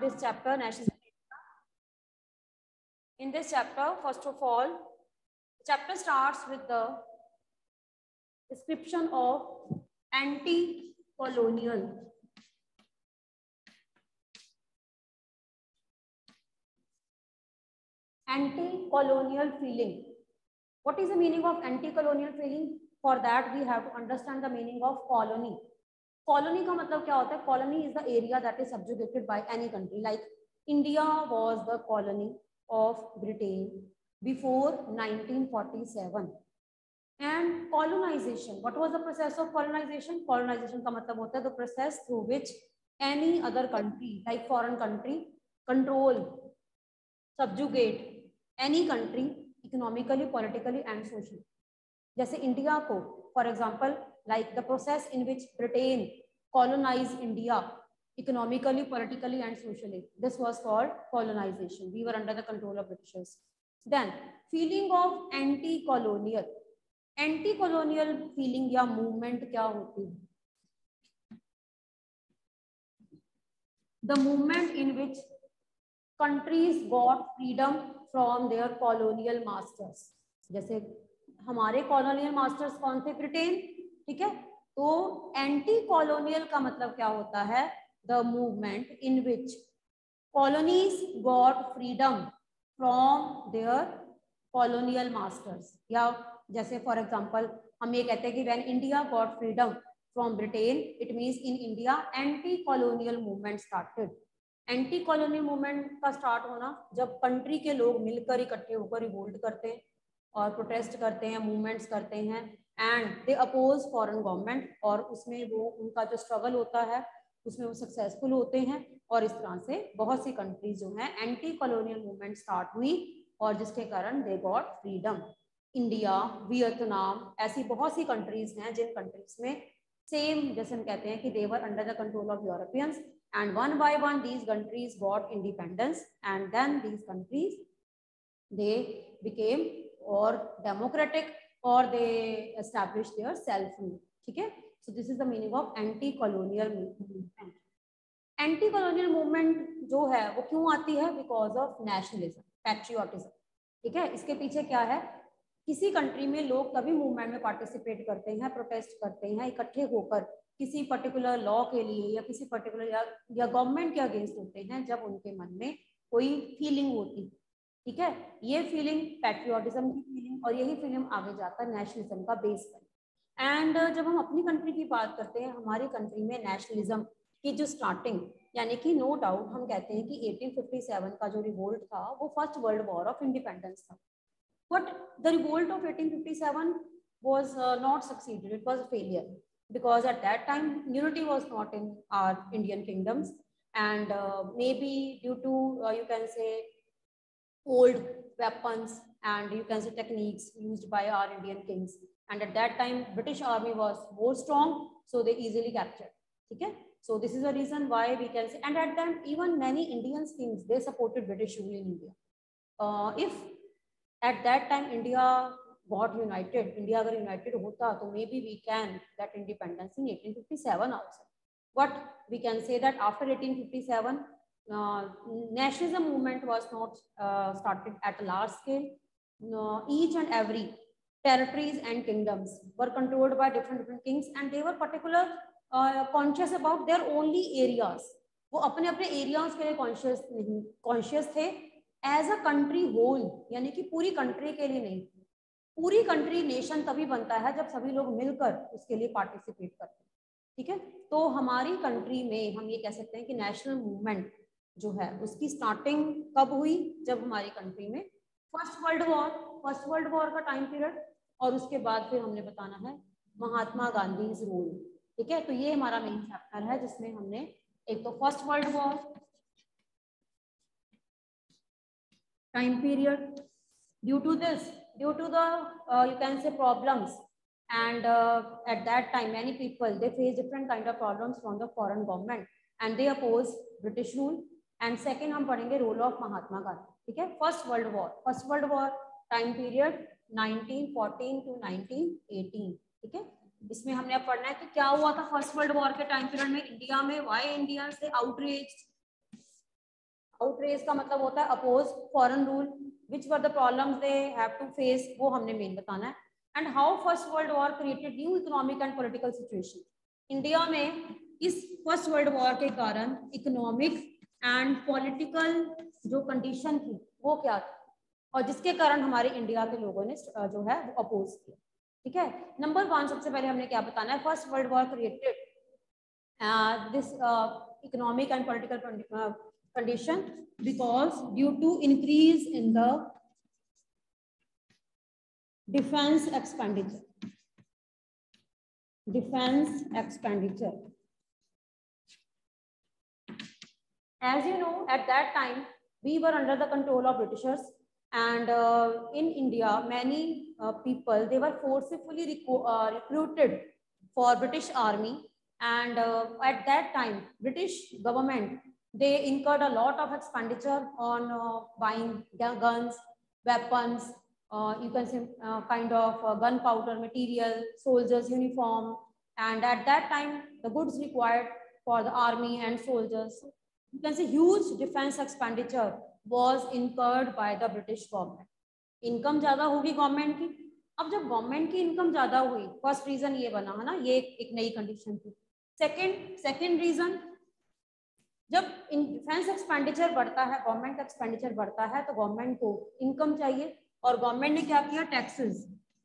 this chapter, nationalism. In this chapter, first of all, the chapter starts with the description of anti-colonial feeling. What is the meaning of anti-colonial feeling? For that we have to understand the meaning of colony. Colony का मतलब क्या होता है? Colony is the area that is subjugated by any country. Like India was the colony of Britain before 1947. And colonization, what was the process of colonization? Colonization का मतलब होता है the process through which any other country, like foreign country, control, subjugate any country economically, politically and socially. जैसे India को, for example, like the process in which Britain colonized India economically, politically and socially, this was called colonization. We were under the control of Britishers. Then feeling of anti-colonial feeling या movement क्या होती है? The movement in which countries got freedom from their colonial masters. जैसे हमारे colonial masters कौन थे? Britain, ठीक है? तो एंटी कॉलोनियल का मतलब क्या होता है? The movement in which colonies got freedom from their colonial masters. या जैसे फॉर एग्जाम्पल हम ये कहते हैं कि when India got freedom from Britain, it means in India anti colonial movement started. Anti colonial movement का स्टार्ट होना जब कंट्री के लोग मिलकर इकट्ठे होकर रिवोल्ट करते हैं और प्रोटेस्ट करते हैं, मूवमेंट्स करते हैं and they oppose foreign government, और उसमें वो उनका जो स्ट्रगल होता है उसमें वो सक्सेसफुल होते हैं और इस तरह से बहुत सी कंट्रीज जो हैं एंटी कॉलोनियल मूवमेंट स्टार्ट हुई और जिसके कारण they got freedom. India, Vietnam, ऐसी बहुत सी कंट्रीज हैं जिन कंट्रीज में सेम जैसे हम कहते हैं कि they were under the control of Europeans and one by one these countries got independence and then these countries they became or democratic or they established their self rule. ठीक है? So this is the meaning of anti-colonial movement. Anti-colonial movement जो है वो क्यों आती है? Because of nationalism, patriotism. ठीक है? इसके पीछे क्या है? किसी कंट्री में लोग कभी मूवमेंट में पार्टिसिपेट करते हैं, प्रोटेस्ट करते हैं इकट्ठे होकर किसी पर्टिकुलर लॉ के लिए या किसी पर्टिकुलर या गवर्नमेंट के अगेंस्ट होते हैं जब उनके मन में कोई फीलिंग होती है. ठीक है? ये फीलिंग पैट्रियोटिज्म की फीलिंग और यही फीलिंग आगे जाकर नेशनलिज्म का बेस है. एंड जब हम अपनी कंट्री की बात करते हैं, हमारी कंट्री में नेशनलिज्म की जो स्टार्टिंग, यानी कि नो डाउट हम कहते हैं कि 1857 का जो रिवोल्ट था वो first world war of independence था. But the revolt of 1857 was not succeeded. It was a failure because at that time unity was not in our Indian kingdoms, and maybe due to you can say old weapons and you can say techniques used by our Indian kings, and at that time British army was more strong, so they easily captured. Okay, so this is the reason why we can say, and at that time even many Indian kings they supported British rule in India. If at that time India got united, India अगर united होता तो maybe we can get independence in 1857 also. But we can say that after 1857 nationalism movement was not started at a large scale. Each and every territories and kingdoms were controlled by different kings and they were particular conscious about their only areas. वो अपने अपने areas के लिए conscious थे. As a country whole, यानी कि पूरी country के लिए नहीं. पूरी कंट्री नेशन तभी बनता है जब सभी लोग मिलकर उसके लिए पार्टिसिपेट करते हैं. ठीक है? तो हमारी कंट्री में हम ये कह सकते हैं कि नेशनल मूवमेंट जो है उसकी स्टार्टिंग कब हुई? जब हमारी कंट्री में फर्स्ट वर्ल्ड वॉर का टाइम पीरियड, और उसके बाद फिर हमने बताना है महात्मा गांधी रोल. ठीक है? तो ये हमारा मेन चैप्टर है जिसमें हमने एक तो first world war time period, due to the you can say problems, and at that time many people they face different kind of problems from the foreign government and they oppose British rule. And second हम पढ़ेंगे role of Mahatma Gandhi. ठीक है? First world war time period 1914 to 1918. ठीक है? इसमें हमने अब पढ़ना है कि क्या हुआ था फर्स्ट वर्ल्ड वॉर के टाइम पीरियड में इंडिया में, व्हाई इंडिया से आउटरीच, आउटरेज का मतलब होता है oppose foreign rule, which were the problems they have to face, वो हमने मेन बताना है। And how first world war created new economic and political situation. India में इस फर्स्ट वर्ल्ड वॉर के कारण इकोनॉमिक एंड पॉलिटिकल जो कंडीशन थी वो क्या थी, और जिसके कारण हमारे इंडिया के लोगों ने जो है वो अपोज किया। ठीक है, नंबर 1 सबसे पहले हमने क्या बताना है, first world war created this economic and political condition because due to increase in the defense expenditure. As you know, at that time we were under the control of Britishers, and in India many people, they were forcibly recruited for British army. And at that time British government, they incurred a lot of expenditure on buying guns, weapons, you can say kind of gunpowder material, soldiers uniform, and at that time the goods required for the army and soldiers, you can say huge defense expenditure was incurred by the British government. Income ज्यादा होगी government की। अब जब government की income ज्यादा हुई, first reason ये बना है ना, ये एक नई कंडीशन थी। सेकंड रीजन, जब इन डिफेंस एक्सपेंडिचर बढ़ता है, गवर्नमेंट का एक्सपेंडिचर बढ़ता है, तो गवर्नमेंट को इनकम चाहिए, और गवर्नमेंट ने क्या किया, टैक्सेस,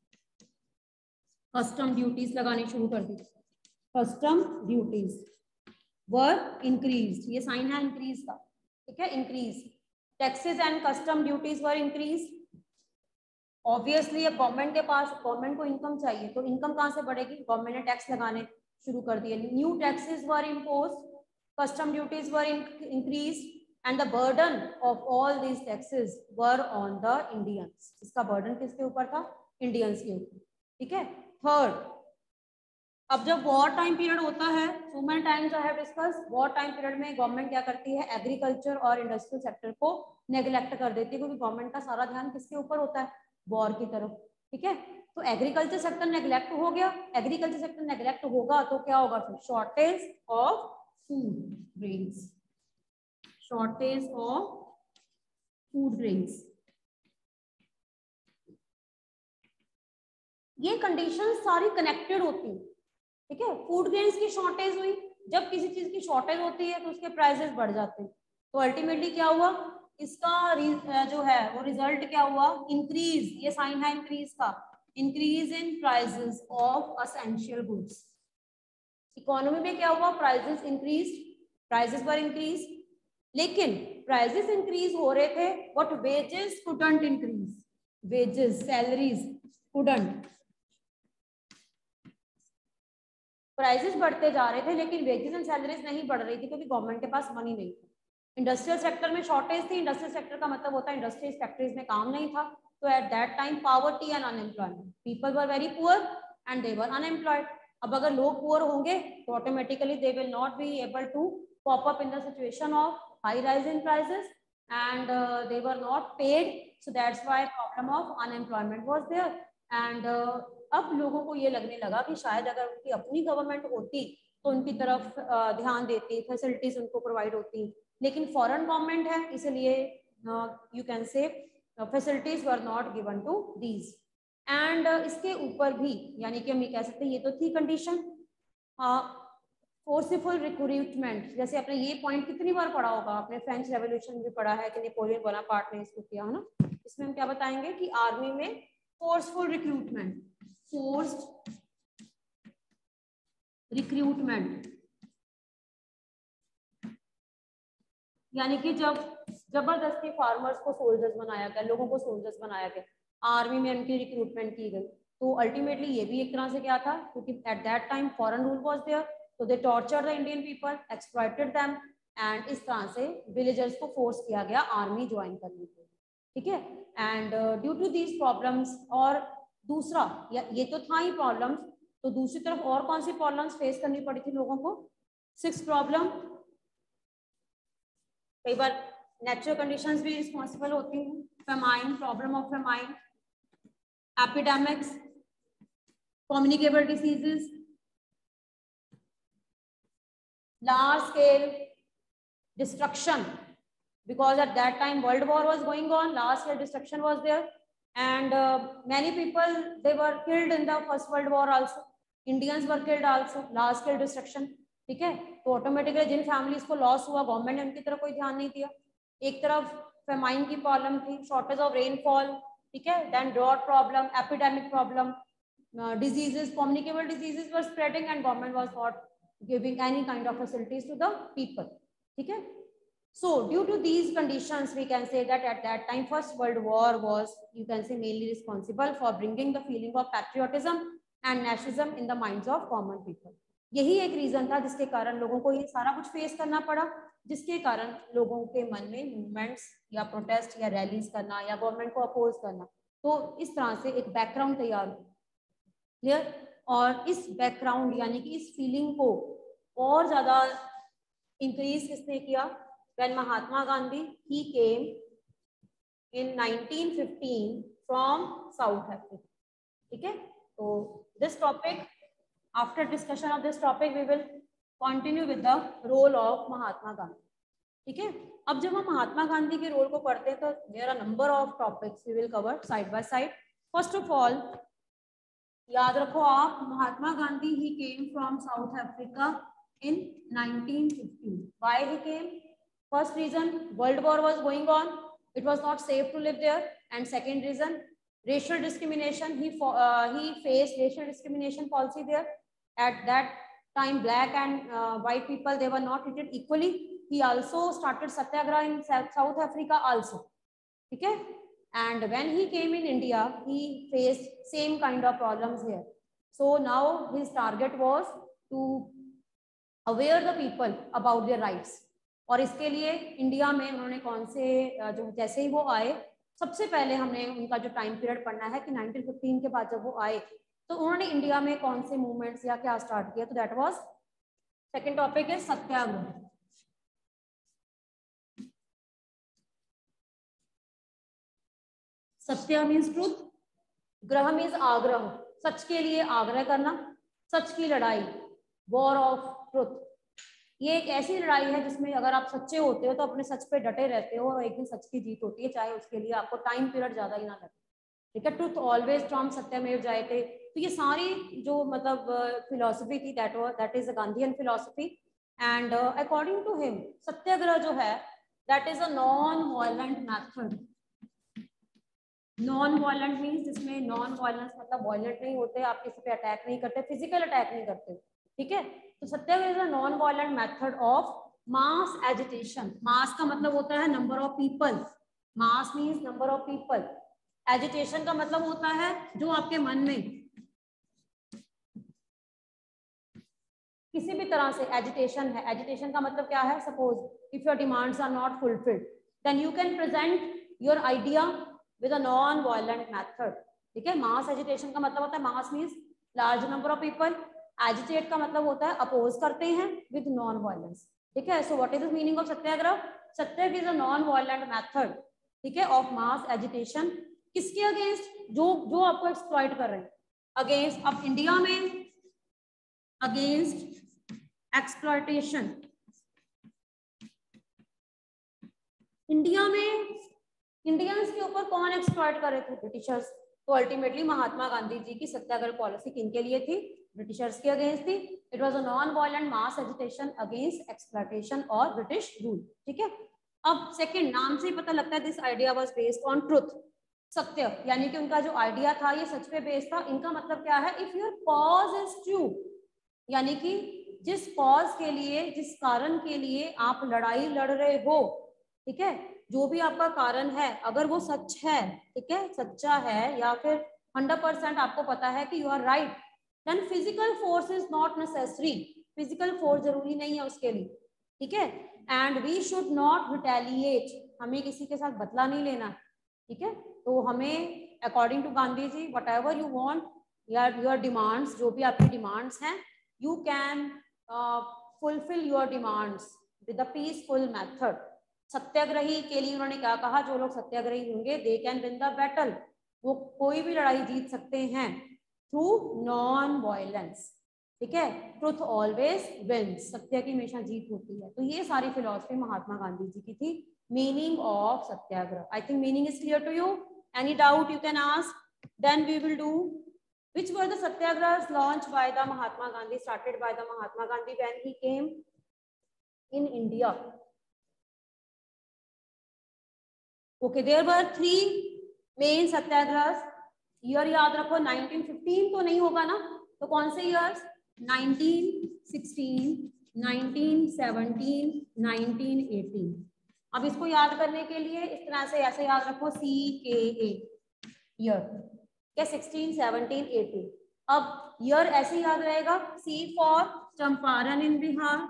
कस्टम ड्यूटीज लगानी शुरू कर दी। कस्टम ड्यूटीज वर इंक्रीज, ये साइन है इंक्रीज का, ठीक है, increase, taxes and custom duties were increase. Obviously अब गवर्नमेंट के पास, गवर्नमेंट को इनकम चाहिए, तो इनकम कहाँ से बढ़ेगी, गवर्नमेंट ने टैक्स लगाने शुरू कर दिए। New taxes were imposed, custom duties were increased, and the burden of all these taxes were on the Indians. इसका बर्डन किसके ऊपर था, इंडियंस के ऊपर। ठीक है, थर्ड, अब जब वॉर टाइम पीरियड होता है, so many times I have discuss, war time period में गवर्नमेंट क्या करती है, एग्रीकल्चर और इंडस्ट्रियल सेक्टर को नेग्लेक्ट कर देती है, क्योंकि गवर्नमेंट का सारा ध्यान किसके ऊपर होता है, वॉर की तरफ। ठीक है, तो एग्रीकल्चर सेक्टर नेग्लेक्ट हो गया, एग्रीकल्चर सेक्टर नेग्लेक्ट होगा तो क्या होगा, फिर shortage of food grains, shortage of food grains. ये कंडीशन सारी कनेक्टेड होती है। ठीक है, फूड ग्रेन्स की शॉर्टेज हुई, जब किसी चीज की शॉर्टेज होती है तो उसके प्राइसेस बढ़ जाते हैं, तो अल्टीमेटली क्या हुआ, इसका जो है वो रिजल्ट क्या हुआ, इंक्रीज, ये साइन है इंक्रीज का, increase in prices of essential goods. Economy में क्या हुआ, prices increase, prices were increase, लेकिन प्राइसेस इंक्रीज हो रहे थे, but wages couldn't increase, wages, salaries couldn't, prices बढ़ते जा रहे थे लेकिन वेजेस एंड सैलरीज नहीं बढ़ रही थी, क्योंकि गवर्नमेंट के पास मनी नहीं था। इंडस्ट्रियल सेक्टर में शॉर्टेज थी, इंडस्ट्रियल सेक्टर का मतलब होता है इंडस्ट्रीज फैक्ट्रीज में काम नहीं था, तो at that time poverty and unemployment, people were very poor and they were unemployed. अब अगर लोग पुअर होंगे तो automatically they will not be able to pop up in the situation of high rise in prices and they were not paid, so that's why problem of unemployment was there. And अब लोगों को ये लगने लगा कि शायद अगर उनकी अपनी गवर्नमेंट होती तो उनकी तरफ ध्यान देती, फैसिलिटीज उनको प्रोवाइड होती, लेकिन फॉरेन गवर्नमेंट है, इसलिए you can say facilities were not given to these. And इसके ऊपर भी, यानी कि हम ये कह सकते हैं, ये तो थी कंडीशन, फोर्सफुल रिक्रूटमेंट, जैसे आपने ये पॉइंट कितनी बार पढ़ा होगा, आपने फ्रेंच रेवोल्यूशन भी पढ़ा है कि नेपोलियन बोनापार्ट ने इसको किया है ना। इसमें हम क्या बताएंगे कि आर्मी में फोर्सफुल रिक्रूटमेंट, फोर्स्ड रिक्रूटमेंट, यानी कि जब जबरदस्ती फार्मर्स को सोल्जर्स बनाया गया, लोगों को सोल्जर्स बनाया गया, आर्मी में उनकी रिक्रूटमेंट की गई, तो अल्टीमेटली ये भी एक तरह से क्या था, क्योंकि at that time foreign rule was there, तो they torture the Indian people, exploited them, and इस तरह से विलेजर्स को फोर्स किया गया आर्मी ज्वाइन करने के लिए। ठीक है, and due to these problems, और दूसरा ये तो था ही प्रॉब्लम्स, तो दूसरी तरफ और कौन सी प्रॉब्लम्स फेस करनी पड़ी थी लोगों को। 6th प्रॉब्लम, कई बार नेचुरल कंडीशंस भी रिस्पॉन्सिबल होती हैं, famine, problem of famine, epidemics, communicable diseases, large scale destruction because at that time World War was going on, large scale destruction was there, and many people, they were killed in the First World War also. Indians were killed also, large scale destruction. ठीक है, तो automatically जिन families को loss हुआ, government ने उनकी तरफ कोई ध्यान नहीं दिया. एक तरफ फेमाइन की प्रॉब्लम थी, शॉर्टेज ऑफ रेनफॉल, ठीक है, then drought problem, epidemic problem, diseases, communicable diseases were spreading, and government was not giving any kind of facilities to the people. ठीक है, so due to these conditions we can say that at that time First World War was, you can say, mainly responsible for bringing the feeling of patriotism and nationalism in the minds of common people. यही एक reason था जिसके कारण लोगों को ये सारा कुछ फेस करना पड़ा, जिसके कारण लोगों के मन में मूवमेंट्स या प्रोटेस्ट या रैलीज करना या गवर्नमेंट को अपोज करना, तो इस तरह से एक बैकग्राउंड तैयार हुआ. क्लियर. और इस बैकग्राउंड यानी कि इस फीलिंग को और ज्यादा इंक्रीज किसने किया? When Mahatma Gandhi he came in 1915 from South Africa. ठीक है, तो this topic, after discussion of this topic we will continue with the role of Mahatma Gandhi. ठीक है, अब जब हम महात्मा गांधी के रोल को पढ़ते हैं तो there are number of topics we will cover side by side. First of all याद रखो आप, Mahatma Gandhi he came from South Africa in 1915. Why he came? First reason, World War was going on. It was not safe to live there. And second reason, racial discrimination. He faced racial discrimination policy there. At that time, black and white people, they were not treated equally. He also started satyagraha in South Africa also. Okay? And when he came in India, he faced same kind of problems here. So now his target was to aware the people about their rights. और इसके लिए India में उन्होंने कौन से जो, जैसे ही वो आए, सबसे पहले हमने उनका जो टाइम पीरियड पढ़ना है कि 1915 के बाद जब वो आए तो उन्होंने इंडिया में कौन से मूवमेंट्स या क्या स्टार्ट किया. तो दैट वाज सेकंड टॉपिक है सत्याग्रह. सत्य मीन्स ट्रूथ, ग्रह मीन्स आग्रह, सच के लिए आग्रह करना, सच की लड़ाई, वॉर ऑफ ट्रुथ. ये एक ऐसी लड़ाई है जिसमें अगर आप सच्चे होते हो तो अपने सच पे डटे रहते हो और एक दिन सच की जीत होती है, चाहे उसके लिए आपको टाइम पीरियड ज्यादा ही ना लगे. ठीक है, ट्रुथ ऑलवेज ट्रम्प सत्यमेव जयते. तो ये सारी जो मतलब फिलोसफी थी, that is a Gandhian philosophy. And according to him satyagraha जो है that is a non violent method. Non violent means जिसमें नॉन वायलेंस मतलब वायलेंट नहीं होते, आप किसी पे अटैक नहीं करते, फिजिकल अटैक नहीं करते. ठीक है, तो satyagraha is a non violent method of mass agitation. Mass का मतलब होता है number of people. Mass means number of people. Agitation का मतलब होता है जो आपके मन में किसी भी तरह से एजिटेशन है. एजिटेशन का मतलब क्या है? Suppose if your demands are not fulfilled then you can present your idea with a non violent method. ठीक है, मास एजिटेशन का मतलब होता है, mass means large number of people. Agitate का मतलब होता है अपोज करते हैं विद नॉन वायलेंस. ठीक है, so what is the meaning of satyagraha? Satyagraha is a non violent method, ठीक है, ऑफ मास एजिटेशन. किसके अगेंस्ट? जो आपको एक्सप्लॉइट कर रहे हैं, अगेंस्ट. अब इंडिया में अगेंस्ट एक्सप्लॉइटेशन, इंडिया में इंडियंस के ऊपर कौन एक्सप्लॉइट कर रहे थे? ब्रिटिशर्स. तो अल्टीमेटली महात्मा गांधी जी की सत्याग्रह पॉलिसी किनके लिए थी? ब्रिटिशर्स के अगेंस्ट थी. It was a non violent mass agitation against exploitation और ब्रिटिश रूल. ठीक है, अब सेकंड, नाम से ही पता लगता है this idea was based on truth. सत्य यानी कि उनका जो आइडिया था ये सच पे बेस्ड था. इनका मतलब क्या है? If your cause is true, यानी कि जिस कॉज के लिए, जिस कारण के लिए आप लड़ाई लड़ रहे हो, ठीक है, जो भी आपका कारण है, अगर वो सच है, ठीक है, सच्चा है, या फिर 100% आपको पता है कि you are right, then physical force is not necessary. Physical force जरूरी नहीं है उसके लिए. ठीक है, and we should not retaliate. हमें किसी के साथ बदला नहीं लेना. ठीक है, तो हमें according to Gandhi ji whatever you want, your demands, जो भी आपकी डिमांड्स हैं, you can fulfill your demands with a peaceful method. सत्याग्रही के लिए उन्होंने क्या कहा? जो लोग सत्याग्रही होंगे they can win the battle. वो कोई भी लड़ाई जीत सकते हैं through non violence. ठीक है, truth always wins. सत्य की हमेशा जीत होती है. तो ये सारी फिलॉसफी महात्मा गांधी जी की थी. meaning of satyagraha. I think meaning is clear to you. Any doubt you can ask? Then we will do which were the satyagrahas launched by the Mahatma Gandhi, started by the Mahatma Gandhi when he came in India. Okay, there were 3 main satyagrahas. Year याद रखो 1915 तो नहीं होगा ना, तो कौन से years? 1916, 1917, 1918. अब इसको याद करने के लिए इस तरह से ऐसे याद रखो CKA ईयर क्या 16, 17, 18. अब ईयर ऐसे याद रहेगा C for Champaran in Bihar,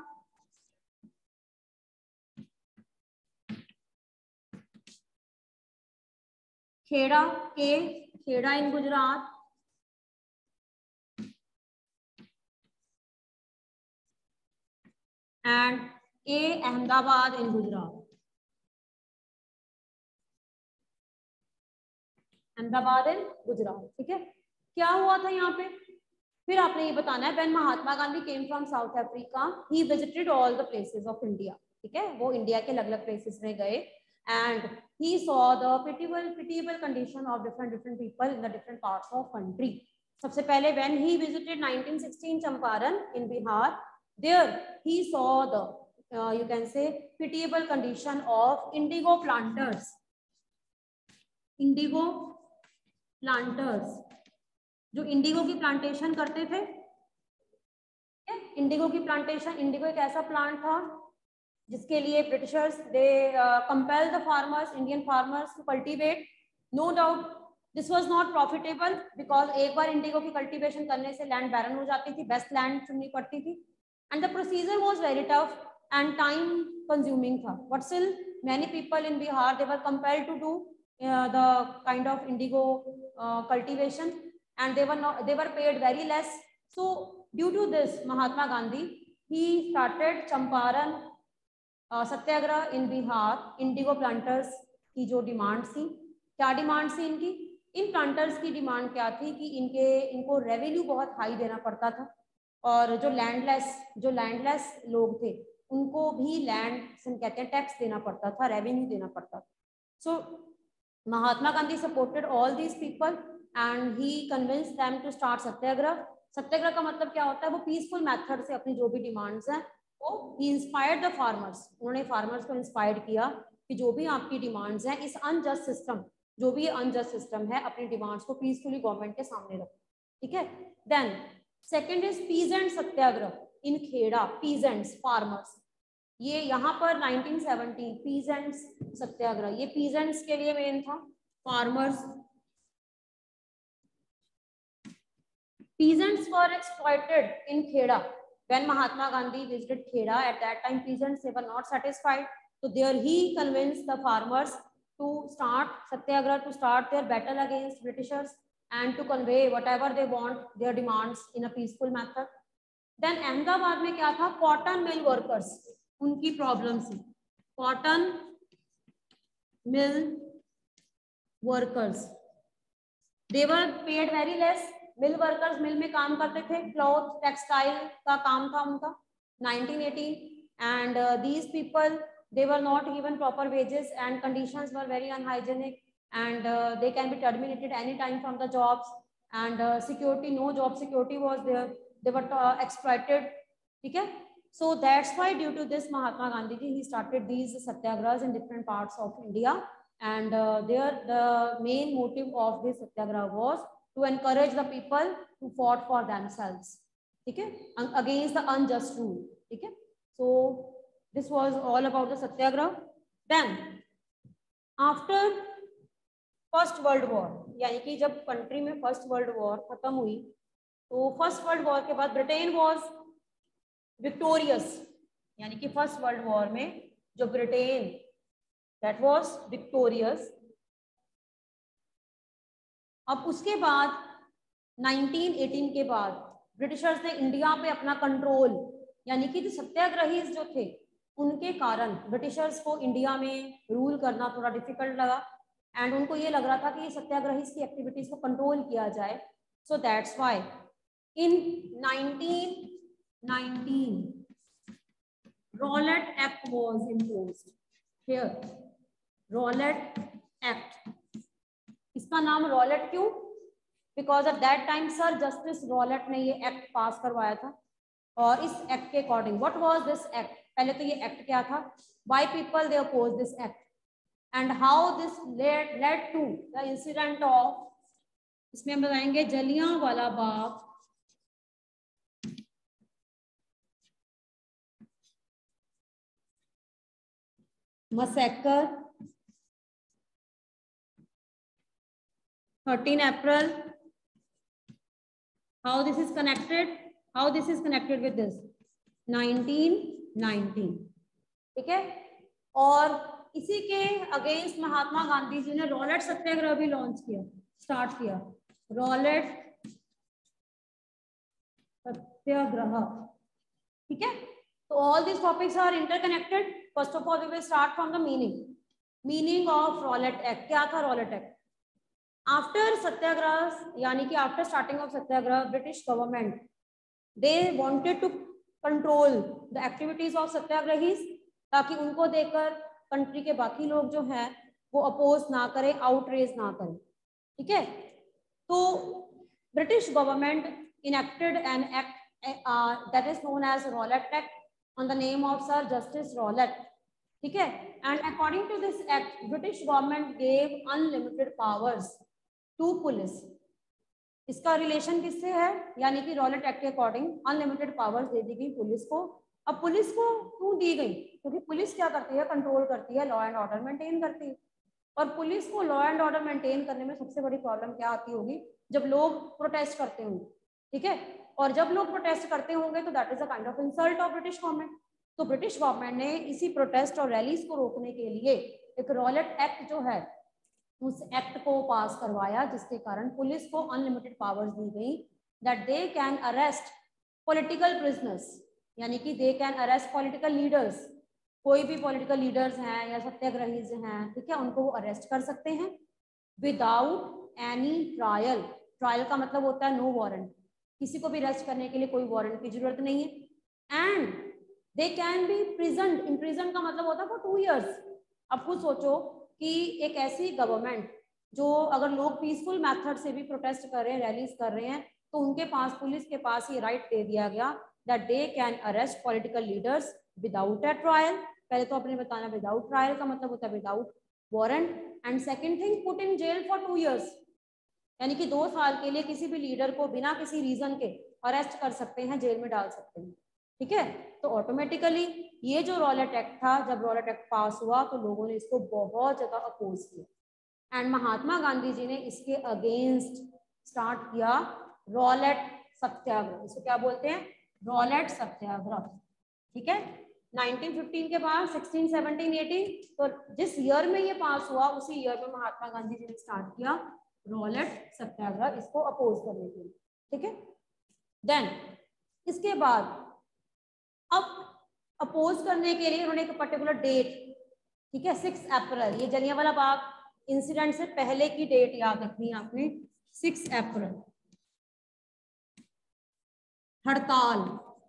Kheda K Kheda in Gujarat, and A Ahmedabad in Gujarat. Ahmedabad in Gujarat. ठीक है, क्या हुआ था यहाँ पे? फिर आपने ये बताना है when Mahatma Gandhi came from South Africa he visited all the places of India. ठीक है, वो इंडिया के अलग अलग प्लेसेस में गए and he saw the pitiable condition of different people in the different parts of country. सबसे पहले when he visited 1916 Champaran in Bihar, there he saw the you can say pitiable condition of indigo planters. Indigo planters जो indigo की plantation करते थे. Indigo की plantation, Indigo एक ऐसा plant था जिसके लिए Britishers they compel the farmers, Indian farmers to cultivate. No doubt this was not profitable because एक बार इंडिगो की कल्टीवेशन करने से लैंड बैरन हो जाती थी, बेस्ट लैंड चुननी पड़ती थी and the procedure was very tough and time consuming tha. But still many people in Bihar they were compelled to do the kind of indigo cultivation and they were paid very less. So due to this Mahatma Gandhi he started Champaran satyagrah in Bihar. indigo planters की जो demand थी, क्या demand थी इनकी? इन planters की demand क्या थी कि इनको रेवेन्यू बहुत हाई देना पड़ता था और जो लैंडलेस लोग थे उनको भी लैंड कहते हैं टैक्स देना पड़ता था, रेवेन्यू देना पड़ता था. So Mahatma Gandhi supported all these people and he convinced them to start satyagraha. Satyagraha का मतलब क्या होता है? वो पीसफुल मेथड से अपनी जो भी डिमांड्स हैं वो ही इंस्पायर्ड द फार्मर्स. उन्होंने फार्मर्स को इंस्पायर किया कि जो भी आपकी डिमांड्स हैं इस अनजस्ट सिस्टम, जो भी अनजस्ट सिस्टम है, अपनी डिमांड्स को पीसफुली गवर्नमेंट के सामने रखो. ठीक है. Then second is peasant satyagraha in Kheda. Peasants farmers, ये यहाँ पर 1917 पीजेंट्स सत्याग्रह, ये पीजेंट्स के लिए मेन था. Farmers, peasants were exploited in Kheda. When Mahatma Gandhi visited Kheda, at that time peasants, they were not satisfied. So there he convinced the farmers to start satyagraha, to start their battle against Britishers and to convey whatever they want, their demands in a peaceful method. Then Ahmedabad में क्या था? Cotton mill workers, उनकी problem थी. Cotton mill workers, they were paid very less. Mill workers mill में काम करते थे, cloth textile का काम था उनका. 1918 and these people they were not given proper wages and conditions were very unhygienic and they can be terminated any time from the jobs and security, no job security was there. They were exploited. ठीक है. So that's why due to this Mahatma Gandhi ji he started these satyagrahas in different parts of India and there the main motive of this satyagraha was to encourage the people who fought for themselves, okay, against the unjust rule. Okay, so this was all about the satyagraha. Then after first world war, यानी कि जब country में first world war खत्म हुई तो first world war के बाद Britain was victorious, यानी कि फर्स्ट वर्ल्ड वॉर में जो ब्रिटेन दैट वॉज विक्टोरियस. अब उसके बाद 1918 के बाद ब्रिटिशर्स ने इंडिया पे अपना कंट्रोल, यानी कि जो सत्याग्रही जो थे उनके कारण ब्रिटिशर्स को इंडिया में रूल करना थोड़ा डिफिकल्ट लगा एंड उनको ये लग रहा था कि सत्याग्रही की एक्टिविटीज को कंट्रोल किया जाए. So that's why in 1919 Rowlatt act was imposed. Here Rowlatt act. इसका नाम रॉलेट क्यों? Because at that time sir justice Rowlatt ने ये एक्ट पास करवाया था। और इस एक्ट के according what was this act, पहले तो ये एक्ट क्या था, why people they oppose this act and how this led to the incident of, इसमें हम बताएंगे Jallianwala Bagh massacre 13 April, how this is connected with this 1919, ठीक है। और इसी के अगेंस्ट महात्मा गांधी जी ने रॉलेट सत्याग्रह भी स्टार्ट किया, रॉलेट सत्याग्रह, ठीक है। तो all this topics are interconnected. First of all we will start from the meaning of Rowlatt act. क्या था रॉलेट एक्ट? आफ्टर सत्याग्रह, यानी कि after starting of satyagraha, British government they wanted to control the activities of satyagrahis, ताकि उनको देखकर country के बाकी लोग जो हैं वो अपोज ना करें, आउटरेज ना करें, ठीक है। तो British government enacted an act that is known as Rowlatt act on the name of sir justice Rowlatt, ठीक है। And according to this act British government gave unlimited powers to police. इसका relation किससे है? यानी कि Rowlatt act के according unlimited powers दे दी गई पुलिस को। अब पुलिस को क्यों दी गई? क्योंकि पुलिस क्या करती है, कंट्रोल करती है, लॉ एंड ऑर्डर मेंटेन करती है। और पुलिस को लॉ एंड ऑर्डर मेंटेन करने में सबसे बड़ी प्रॉब्लम क्या आती होगी? जब लोग प्रोटेस्ट करते होंगे, ठीक है। और जब लोग प्रोटेस्ट करते होंगे तो that is a kind of insult of British government. तो ब्रिटिश गवर्नमेंट ने इसी प्रोटेस्ट और रैलीज को रोकने के लिए एक रॉलेट एक्ट जो है उस एक्ट को पास करवाया, जिसके कारण पुलिस को अनलिमिटेड पावर्स दी गई that they can arrest political prisoners, यानी कि they can arrest political leaders. कोई भी पॉलिटिकल लीडर्स हैं या सत्याग्रही हैं, ठीक है, उनको वो अरेस्ट कर सकते हैं विदाउट एनी ट्रायल। ट्रायल का मतलब होता है नो वारंट, किसी को भी अरेस्ट करने के लिए कोई वारंट की जरूरत नहीं है। And they can be prisoned, imprison का मतलब होता है फॉर 2 years। अब खुद सोचो कि एक ऐसी गवर्नमेंट जो अगर लोग पीसफुल मेथड से भी प्रोटेस्ट कर रहे हैं, रैलीज कर रहे हैं, तो उनके पास, पुलिस के पास ये राइट दे दिया गया that they can arrest political leaders without a trial. पहले तो आपने बताना विदाउट ट्रायल का मतलब होता है without warrant. And second thing, put in jail for 2 years, यानी कि 2 साल के लिए किसी भी लीडर को बिना किसी रीजन के अरेस्ट कर सकते हैं, जेल में डाल सकते हैं, ठीक है। तो ऑटोमेटिकली ये जो रॉलेट एक्ट था, जब रॉलेट एक्ट पास हुआ तो लोगों ने इसको बहुत ज्यादा अपोज किया एंड महात्मा गांधी जी ने इसके अगेंस्ट स्टार्ट किया रॉलेट सत्याग्रह। इसको क्या बोलते हैं? रॉलेट सत्याग्रह, ठीक है। 1915 के बाद 16, 17, 18, तो जिस ईयर में ये पास हुआ उसी ईयर में महात्मा गांधी जी ने स्टार्ट किया रॉलेट सत्याग्रह, इसको अपोज करने के लिए, ठीक है। देन इसके बाद अब अपोज करने के लिए उन्होंने एक पर्टिकुलर डेट, ठीक है, 6 अप्रैल, ये जलियांवाला बाग इंसिडेंट से पहले की डेट याद रखनी है आपने, 6 अप्रैल, हड़ताल,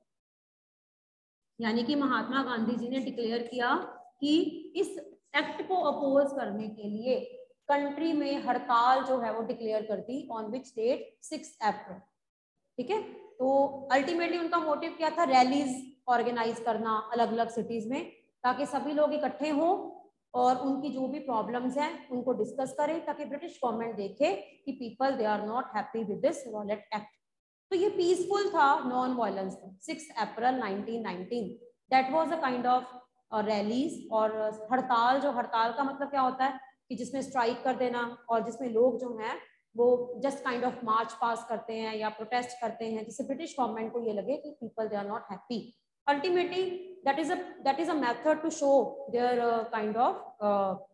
यानी कि महात्मा गांधी जी ने डिक्लेयर किया कि इस एक्ट को अपोज करने के लिए कंट्री में हड़ताल जो है वो डिक्लेयर कर दी ऑन विच डेट 6 अप्रैल, ठीक है। तो अल्टीमेटली उनका मोटिव क्या था? रैलीज ऑर्गेनाइज करना अलग अलग सिटीज में, ताकि सभी लोग इकट्ठे हों और उनकी जो भी प्रॉब्लम्स हैं उनको डिस्कस करें, ताकि ब्रिटिश गवर्नमेंट देखे कि people they are not happy with this Rowlatt act. तो ये पीसफुल था, नॉन वायलेंस था। 6 April 1919 that was a kind of rallies और हड़ताल। जो हड़ताल का मतलब क्या होता है कि जिसमें स्ट्राइक कर देना और जिसमें लोग जो हैं वो just kind of march pass करते हैं या प्रोटेस्ट करते हैं, जिससे ब्रिटिश गवर्नमेंट को ये लगे कि people they are not happy. Ultimately that is a method to show their kind of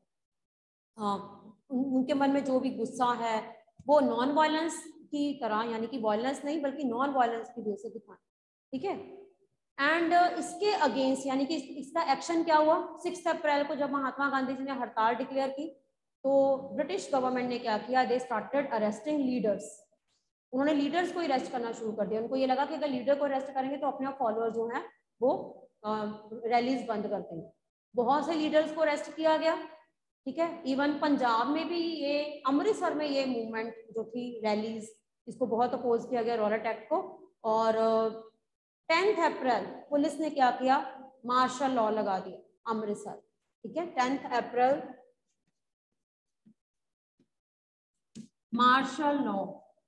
उनके मन में जो भी गुस्सा है वो नॉन वायलेंस की तरह, यानी कि वायलेंस नहीं बल्कि नॉन वायलेंस की बेस से दिखाएं, ठीक है। एंड इसके अगेंस्ट, यानी कि इसका एक्शन क्या हुआ? 6 अप्रैल को जब महात्मा गांधी जी ने हड़ताल डिक्लेयर की तो ब्रिटिश गवर्नमेंट ने क्या किया? They started arresting leaders. उन्होंने लीडर्स को अरेस्ट करना शुरू कर दिया। उनको ये लगा कि अगर लीडर को अरेस्ट करेंगे तो अपने फॉलोअर जो है वो रैलीज बंद कर देंगे। बहुत से लीडर्स को अरेस्ट किया गया, ठीक है। इवन पंजाब में भी ये, अमृतसर में ये मूवमेंट जो थी, रैलीज, इसको बहुत अपोज किया गया रॉलेट एक्ट को। और 10 अप्रैल पुलिस ने क्या किया, मार्शल लॉ लगा दिया अमृतसर, ठीक है। 10 April martial law,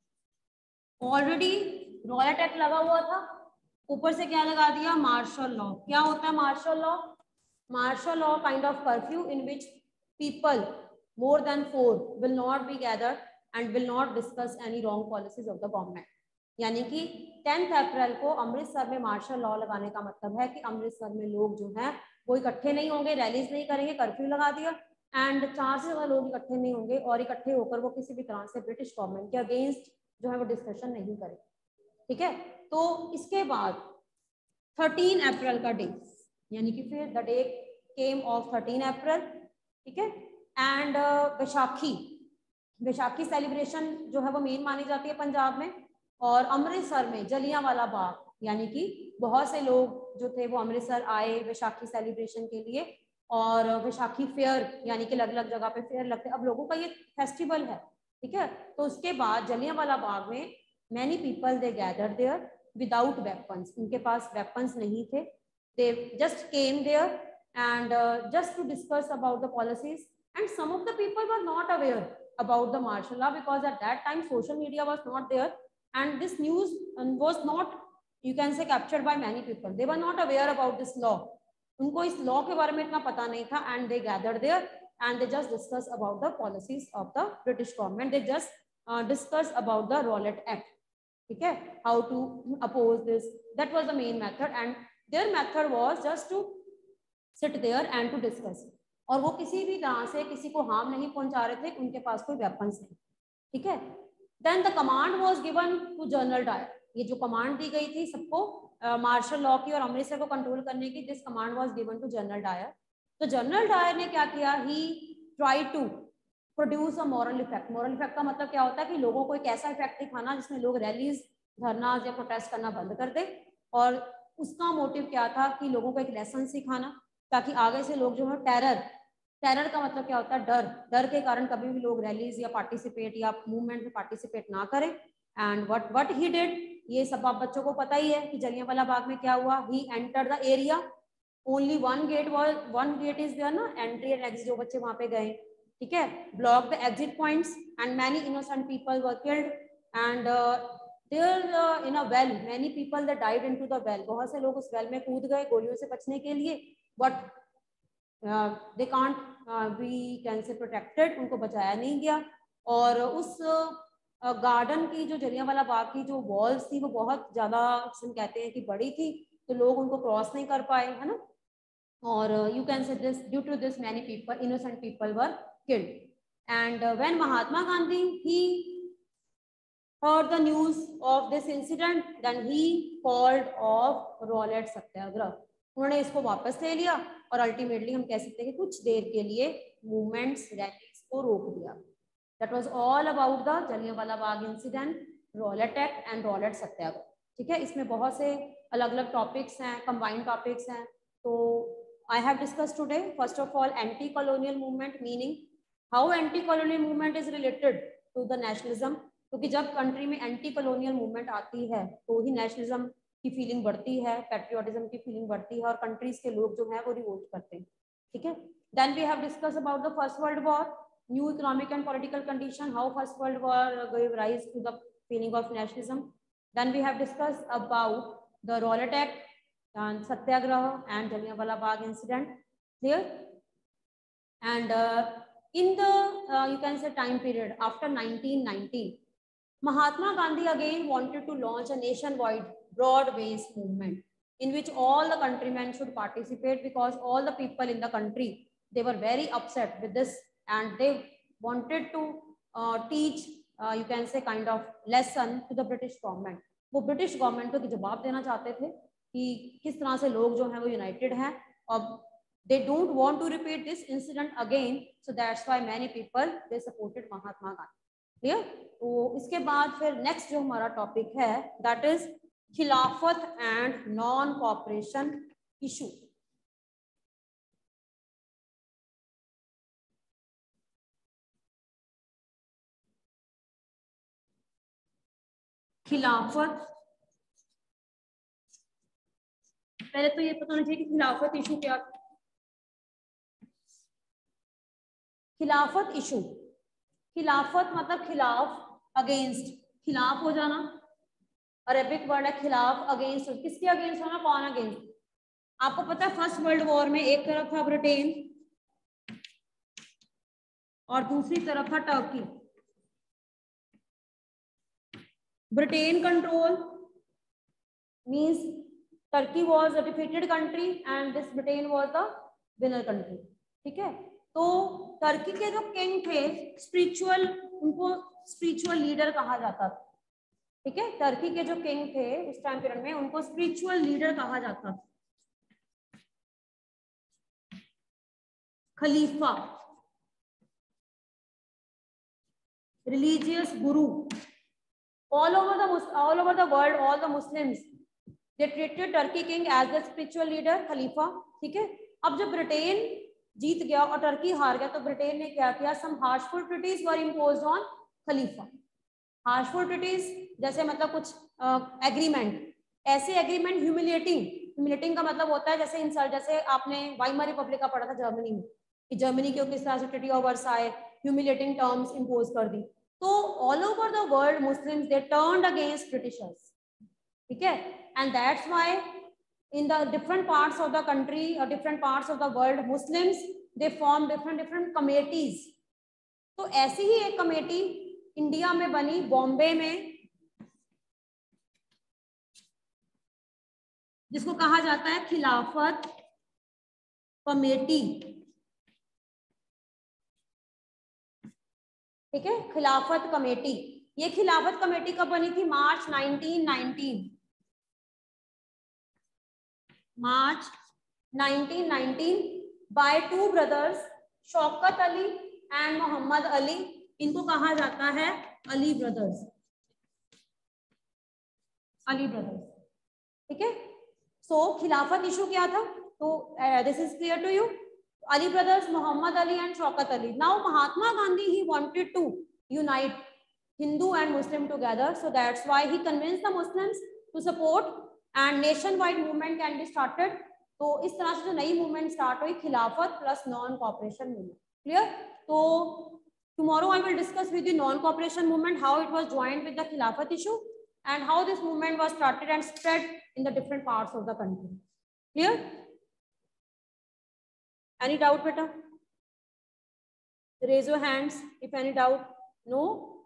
already Rowlatt act लगा हुआ था, ऊपर से क्या लगा दिया, मार्शल लॉ। क्या होता है martial law? Martial law kind of curfew in which people more than 4 will not be gathered and will not discuss any wrong policies of the government। यानी कि 10 अप्रैल को अमृतसर में मार्शल लॉ लगाने का मतलब है कि अमृतसर में लोग जो हैं वो इकट्ठे नहीं होंगे, रैलीज नहीं करेंगे, कर्फ्यू लगा दिया, एंड 4 से ज्यादा लोग इकट्ठे नहीं होंगे, और इकट्ठे होकर वो किसी भी तरह से ब्रिटिश गवर्नमेंट के अगेंस्ट जो है वो डिस्कशन नहीं करेंगे, ठीक है। तो इसके बाद 13 अप्रैल का डे, यानी कि फिर the day came of 13 April, ठीक है। एंड बैसाखी, बैसाखी सेलिब्रेशन जो है वो मेन मानी जाती है पंजाब में। और अमृतसर में जलियांवाला बाग, यानी कि बहुत से लोग जो थे वो अमृतसर आए बैसाखी सेलिब्रेशन के लिए। और बैसाखी फेयर, यानी कि अलग अलग जगह पे फेयर लगते हैं, अब लोगों का ये फेस्टिवल है, ठीक है। तो उसके बाद जलियांवाला बाग में many people they gather there without weapons, उनके पास वेपन्स नहीं थे, they just came there and just to discuss about the policies, and some of the people were not aware about the martial law because at that time social media was not there and this news was not, you can say, captured by many people. They were not aware about this law, उनको इस law के बारे में इतना पता नहीं था, and they gathered there and they just discuss about the policies of the British government. They just discuss about the Rowlatt Act, ठीक है, how to oppose this. That was the main method, and their method was just to sit there and to discuss। और वो किसी भी तरह से किसी को हार्म नहीं पहुंचा रहे थे, उनके पास कोई वेपन्स नहीं, ठीक है। Then the command was given to general Dyer, ये जो कमांड दी गई थी सबको मार्शल लॉ की और अमृतसर को कंट्रोल करने की, this command was given to general Dyer. तो जनरल डायर ने क्या किया, he try to produce a moral effect. Moral effect का मतलब क्या होता है कि लोगों को एक ऐसा इफेक्ट दिखाना जिसमें लोग रैलीज, धरना या प्रोटेस्ट करना बंद कर दे। और उसका मोटिव क्या था कि लोगों को एक लेसन सिखाना, ताकि आगे से लोग जो है टेरर का मतलब क्या होता है, डर के कारण कभी भी लोग रैलीज या पार्टिसिपेट या मूवमेंट में पार्टिसिपेट ना करें। एंड व्हाट ही डिड, ये सब आप बच्चों को पता ही है कि जलियांवाला बाग में क्या हुआ, he enter the area, only one gate is there ना, एंट्री एंड एग्जिट, जो बच्चे वहां पे गए, ठीक है, block the exit points and many innocent people were killed and there in a well many people that died into the well, बहुत से लोग उस वेल में कूद गए गोलियों से बचने के लिए, but they can't be can say protected, उनको बचाया नहीं गया। और उस गार्डन की जो जलियांवाला बाग की जो वॉल्स थी वो बहुत ज्यादा, हम कहते हैं कि बड़ी थी, तो लोग उनको क्रॉस नहीं कर पाए, है ना। और you can say this, due to this many people, innocent people were killed. And when Mahatma Gandhi he heard the news of this incident, then he called off Rowlatt satyagraha. उन्होंने इसको वापस ले लिया और अल्टीमेटली हम कह सकते हैं कि कुछ देर के लिए मूवमेंट्स, रैलीज को रोक दिया। That was all about the Jallianwala Bagh incident, Rowlatt act and Rowlatt satyagraha, ठीक है। इसमें बहुत से अलग अलग टॉपिक्स हैं, कंबाइंड टॉपिक्स हैं। तो I have discuss today first of all anti colonial movement, meaning how anti colonial movement is related to the nationalism, क्योंकि जब कंट्री में एंटी कॉलोनियल मूवमेंट आती है तो ही नेशनलिज्म की फीलिंग बढ़ती है, पैट्रियोटिज्म की फीलिंग बढ़ती है और कंट्रीज के लोग जो हैं वो रिवोल्ट करते हैं, ठीक है। Then we have discuss about the first world war, new economic and political condition, how first world war gave rise to the feeling of nationalism. Then we have discussed about the Rowlatt Act and Satyagraha and Jallianwala Bagh incident here. And in the you can say time period after 1919, Mahatma Gandhi again wanted to launch a nationwide broad-based movement in which all the countrymen should participate, because all the people in the country, they were very upset with this and they wanted to teach you can say kind of lesson to the British government. वो British government को जवाब देना चाहते थे कि किस तरह से लोग जो हैं वो united हैं और they don't want to repeat this incident again, so that's why many people they supported Mahatma Gandhi. Clear. तो इसके बाद फिर नेक्स्ट जो हमारा टॉपिक है that is Khilafat and non cooperation issue. Khilafat, पहले तो ये पता होना चाहिए कि खिलाफत इशू क्या। खिलाफत इशू, खिलाफत मतलब खिलाफ, अगेंस्ट, खिलाफ हो जाना। अरेबिक वर्ड है खिलाफ, अगेंस्ट, किसके अगेंस्ट होना, कौन अगेंस्ट। आपको पता है फर्स्ट वर्ल्ड वॉर में एक तरफ था ब्रिटेन और दूसरी तरफ था Turkey. Britain control means Turkey was a defeated country and this Britain was the winner country. ठीक है, तो टर्की के जो किंग थे स्पिरिचुअल, उनको स्पिरिचुअल लीडर कहा जाता था। ठीक है, टर्की के जो किंग थे उस टाइम पीरियड में उनको स्पिरिचुअल लीडर कहा जाता था। खलीफा, religious guru, all over the world, all the Muslims they treated Turkey king as the spiritual leader, खलीफा। ठीक है, अब जब ब्रिटेन जीत गया और टर्की हार गया तो ब्रिटेन ने क्या किया, some harshful treaties were imposed on Khalifa. harshful treaties जैसे मतलब कुछ एग्रीमेंट, ऐसे एग्रीमेंट ह्यूमिलेटिंग का मतलब होता है जैसे इंसल्ट, जैसे आपने वाइमर रिपब्लिक का पढ़ा था जर्मनी में कि जर्मनी को किस तरह से treaty of Versailles humiliating terms impose कर दी। तो all over the world Muslims they turned against Britishers. ठीक है, and that's why in the different parts of the country or different parts of the world Muslims they form different committees। तो ऐसी ही एक committee India में बनी बॉम्बे में, जिसको कहा जाता है खिलाफत कमेटी। ठीक है, खिलाफत कमेटी, ये खिलाफत कमेटी कब बनी थी, March 1919, March 1919 by two brothers Shaukat Ali and Mohammad Ali. इनको कहा जाता है अली ब्रदर्स, अली ब्रदर्स। ठीक है, सो खिलाफत इशू क्या था, तो this is clear to you. Ali brothers, Muhammad Ali and Shaukat Ali. Now Mahatma Gandhi, he wanted to unite Hindu and Muslim together, so that's why he convinced the Muslims to support and nationwide movement can be started. तो इस तरह से जो नई movement start हुई Khilafat plus non cooperation movement. Clear, तो tomorrow I will discuss with the non cooperation movement, how it was joined with the khilafat issue and how this movement was started and spread in the different parts of the country. Clear? Any doubt, beta? Raise your hands if any doubt. No?